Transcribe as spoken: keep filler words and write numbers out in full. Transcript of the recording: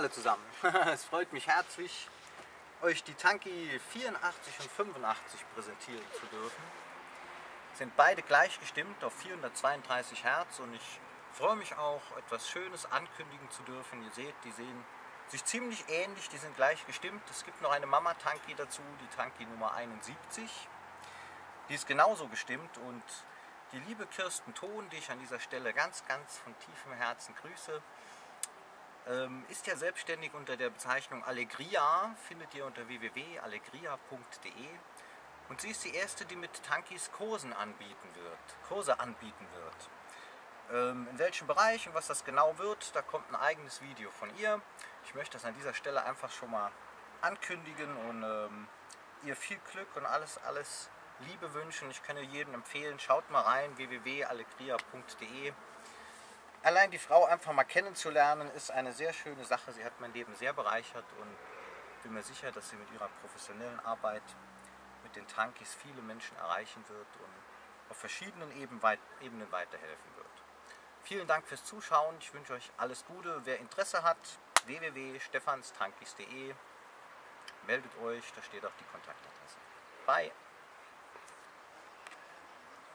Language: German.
alle zusammen. Es freut mich herzlich, euch die Tanki vierundachtzig und fünfundachtzig präsentieren zu dürfen. Sind beide gleich gestimmt auf vierhundertzweiunddreißig Hertz und ich freue mich auch, etwas Schönes ankündigen zu dürfen. Ihr seht, die sehen sich ziemlich ähnlich, die sind gleich gestimmt. Es gibt noch eine Mama Tanki dazu, die Tanki Nummer einundsiebzig. Die ist genauso gestimmt und die liebe Kirsten Thon, die ich an dieser Stelle ganz, ganz von tiefem Herzen grüße, ist ja selbstständig unter der Bezeichnung Allegria, findet ihr unter w w w punkt allegria punkt de, und sie ist die erste, die mit Tankis Kursen anbieten wird, Kurse anbieten wird. In welchem Bereich und was das genau wird, da kommt ein eigenes Video von ihr. Ich möchte das an dieser Stelle einfach schon mal ankündigen und ähm, ihr viel Glück und alles, alles Liebe wünschen. Ich kann jedem empfehlen, schaut mal rein, w w w punkt allegria punkt de. Allein die Frau einfach mal kennenzulernen, ist eine sehr schöne Sache. Sie hat mein Leben sehr bereichert und bin mir sicher, dass sie mit ihrer professionellen Arbeit mit den Tankis viele Menschen erreichen wird und auf verschiedenen Ebenen weiterhelfen wird. Vielen Dank fürs Zuschauen. Ich wünsche euch alles Gute. Wer Interesse hat, w w w punkt stefanstankis punkt de, meldet euch, da steht auch die Kontaktadresse. Bye!